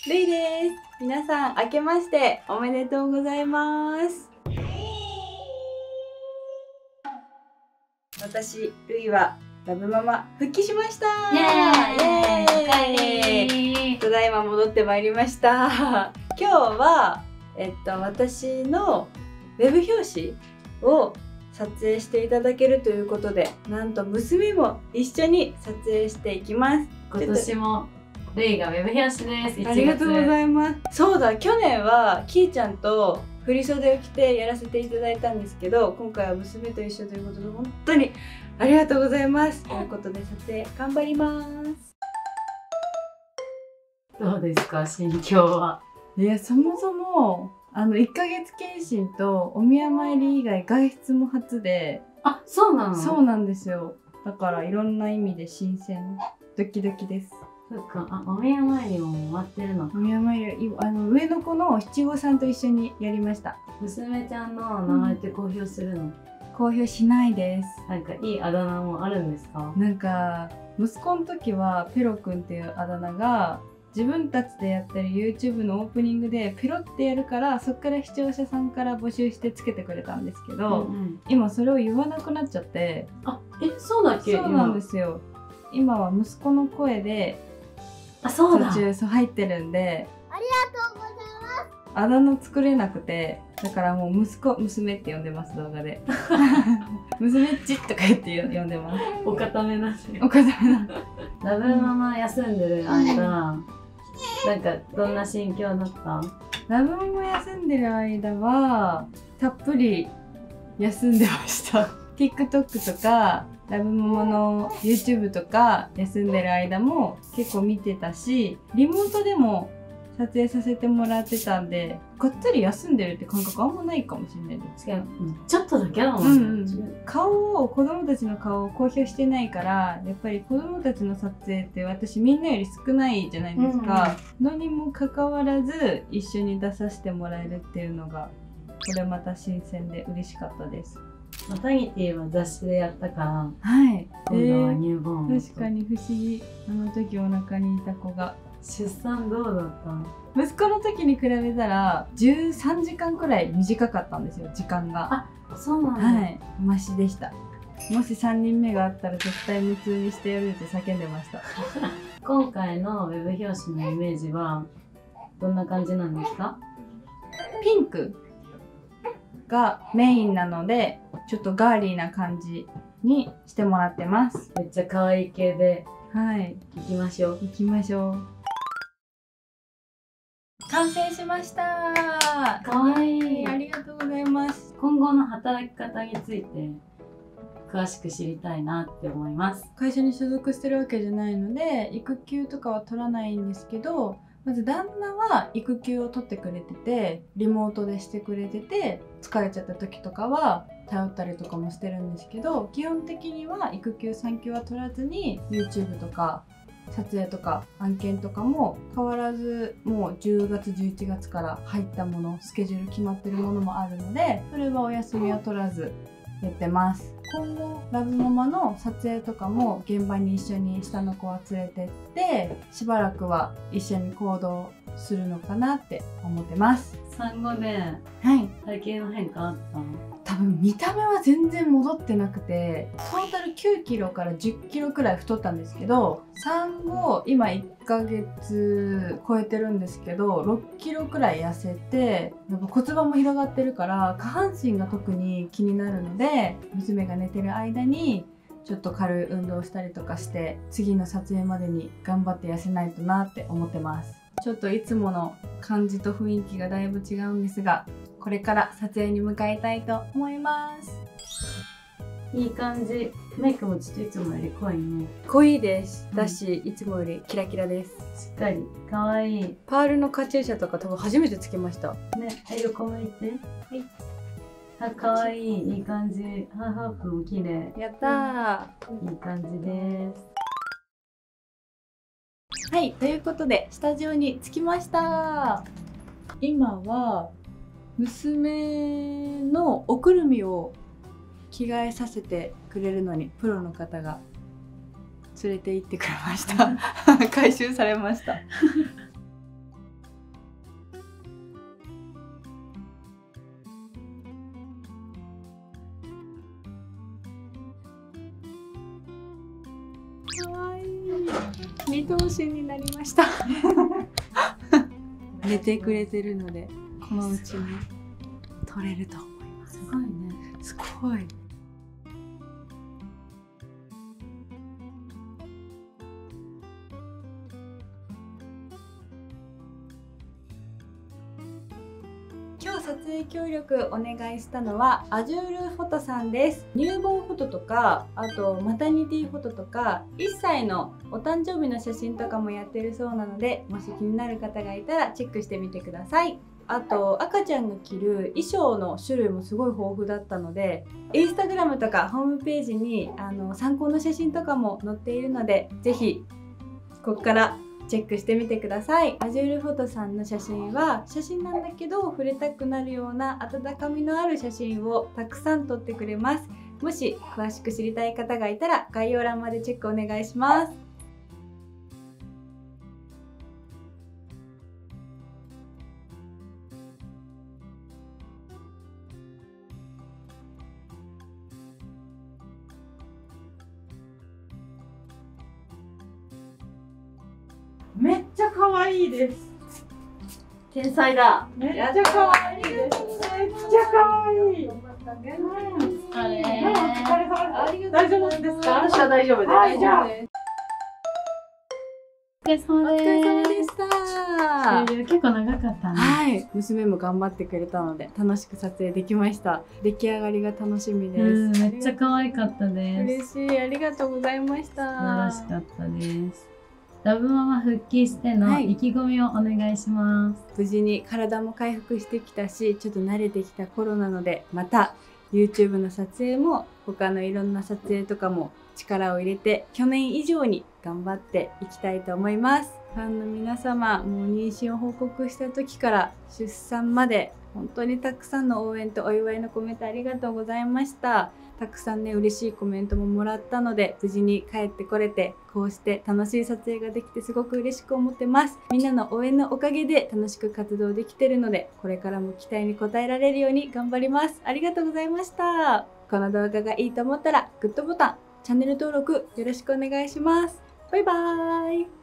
るいです。皆さん明けましておめでとうございます。私るいはラブママ復帰しました。 イエーイ。 ただいま戻ってまいりました。今日は私のウェブ表紙を撮影していただけるということで、なんと娘も一緒に撮影していきます。 今年もるいがウェブ表紙です。 ありがとうございます。そうだ、去年はきーちゃんと振り袖を着てやらせていただいたんですけど、今回は娘と一緒ということで本当にありがとうございます。ということで撮影頑張ります。 どうですか、心境は。 いや、そもそも1ヶ月検診とお宮参り以外外出も初で。 あ、そうなの？ そうなんですよ。だからいろんな意味で新鮮、ドキドキです。 そっか、お宮参りも終わってるの？ お宮参り上の子の七五三と一緒にやりました。 娘ちゃんの名前って公表するの？ 公表しないです。 なんかいいあだ名もあるんですか？ なんか息子の時はペロくんっていうあだ名が自分たちでやってる YouTube のオープニングでペロってやるから、そっから視聴者さんから募集してつけてくれたんですけど、今それを言わなくなっちゃって。 あ、そうだっけ？ そうなんですよ。今は息子の声でそうだ、 途中入ってるんで、 ありがとうございます。 あだ名作れなくて、だからもう娘って呼んでます、動画で。娘っちとか言って呼んでます。 お固めだし。 お固めな。 ラブママ休んでる間、なんかどんな心境だった？ ラブママ休んでる間はたっぷり休んでました。TikTok とかラブママの YouTube とか休んでる間も結構見てたし、リモートでも撮影させてもらってたんで、がっつり休んでるって感覚あんまないかもしれないです。 ちょっとだけだもんね。 子供たちの顔を公表してないから、やっぱり子供たちの撮影って私みんなより少ないじゃないですか。のにもかかわらず一緒に出させてもらえるっていうのが、これまた新鮮で嬉しかったです。 マタニティは雑誌でやったから、 はい。 今度はニューボーン。 確かに不思議。あの時お腹にいた子が。 出産どうだったの？ 息子の時に比べたら13時間くらい短かったんですよ、時間が。 あ、そうなんだ。 はい、マシでした。もし3人目があったら絶対無痛にしてやるって叫んでました。 今回のウェブ表紙のイメージはどんな感じなんですか？ ピンクがメインなので、ちょっとガーリーな感じにしてもらってます。 めっちゃ可愛い系で、 はい、 行きましょう。 行きましょう。完成しました。 可愛い。 ありがとうございます。 今後の働き方について詳しく知りたいなって思います。 会社に所属してるわけじゃないので育休とかは取らないんですけど、まず旦那は育休を取ってくれてて、リモートでしてくれてて、疲れちゃった時とかは頼ったりとかもしてるんですけど、基本的には育休産休は取らずに YouTube とか撮影とか案件とかも変わらず、もう10月11月から入ったもの、スケジュール決まってるものもあるので、それはお休みを取らずやってます。今後ラブママの撮影とかも現場に一緒に下の子は連れてってしばらくは一緒に行動するのかなって思ってます。 産後で体型の変化あったの？ 多分見た目は全然戻ってなくて、トータル9キロから10キロくらい太ったんですけど、産後今1ヶ月超えてるんですけど6キロくらい痩せて、やっぱ骨盤も広がってるから下半身が特に気になるので、娘が寝てる間にちょっと軽い運動をしたりとかして次の撮影までに頑張って痩せないとなって思ってます。ちょっといつもの感じと雰囲気がだいぶ違うんですが、これから撮影に向かいたいと思います。 いい感じ。メイクもちょっといつもより濃いね。 濃いです。だし、いつもよりキラキラです。 しっかりかわいい。 パールのカチューシャとか多分初めてつけました。 ね、横向いて。はい。あ、かわいい。いい感じ。ハーフも綺麗。 やったー。いい感じです。 はい、ということでスタジオに着きました。今は娘のおくるみを着替えさせてくれるのにプロの方が連れて行ってくれました。回収されました。 見通しになりました寝てくれてるのでこのうちに撮れると思います。 すごいね。 すごい。今日撮影協力お願いしたのはアジュールフォトさんです。乳房フォトとか、あとマタニティフォトとか、1歳のお誕生日の写真とかもやってるそうなので、もし気になる方がいたらチェックしてみてください。あと赤ちゃんが着る衣装の種類もすごい豊富だったので、インスタグラムとかホームページに参考の写真とかも載っているので、ぜひここからチェックしてみてください。アジュールフォトさんの写真は写真なんだけど触れたくなるような温かみのある写真をたくさん撮ってくれます。もし詳しく知りたい方がいたら概要欄までチェックお願いします。 めっちゃ可愛いです。 天才だ。 めっちゃ可愛いです。めっちゃ可愛い。 あれ。 大丈夫ですか？ 私は大丈夫です。 はい、じゃあ。 お疲れ様お疲れ様ででした。 す。結構長かったね。 はい、娘も頑張ってくれたので楽しく撮影できました。出来上がりが楽しみです。 めっちゃ可愛かったです。 嬉しい、ありがとうございました。 素晴らしかったです。ラブママ復帰しての意気込みをお願いします。 無事に体も回復してきたし、ちょっと慣れてきた頃なので、また YouTube の撮影も他のいろんな撮影とかも力を入れて去年以上に頑張っていきたいと思います。ファンの皆様、もう妊娠を報告した時から出産まで本当にたくさんの応援とお祝いのコメントありがとうございました。たくさんね、嬉しいコメントももらったので、無事に帰ってこれて、こうして楽しい撮影ができてすごく嬉しく思ってます。みんなの応援のおかげで楽しく活動できてるので、これからも期待に応えられるように頑張ります。ありがとうございました。この動画がいいと思ったら、グッドボタン、チャンネル登録よろしくお願いします。バイバーイ。